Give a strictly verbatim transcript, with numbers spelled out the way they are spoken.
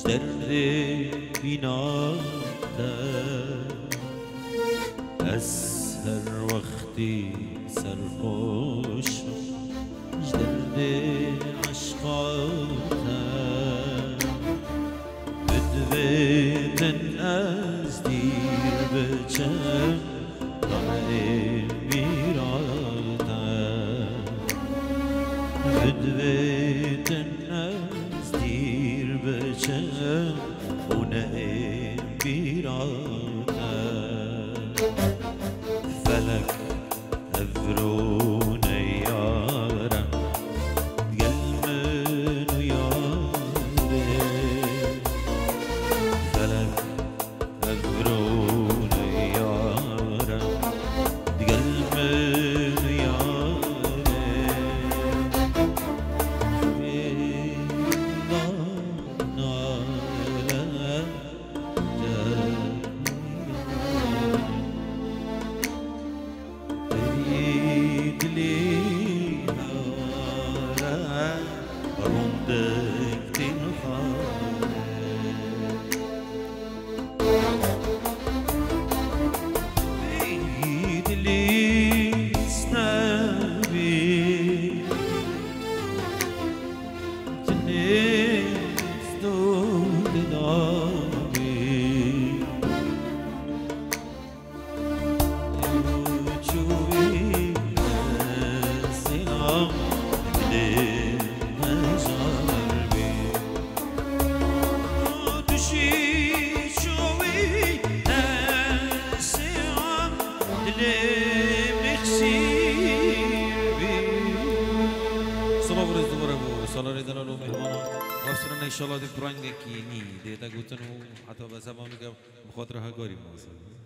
درد بیناده از هر وقتی سرخوشم درد عشقاته بدویدن از دیر بچم راه میراته بدویدن از دیر بچم خونه میراته فلک افرون یارم قلمن و یاره فلک افرون یارم قلمن و یاره ناله سالاری دلالو مهمانا واسرنا ان شاء الله دی پرانگ کی نی دیتا گوتنو حتی به زبان میگم بخاطر هگاری ماست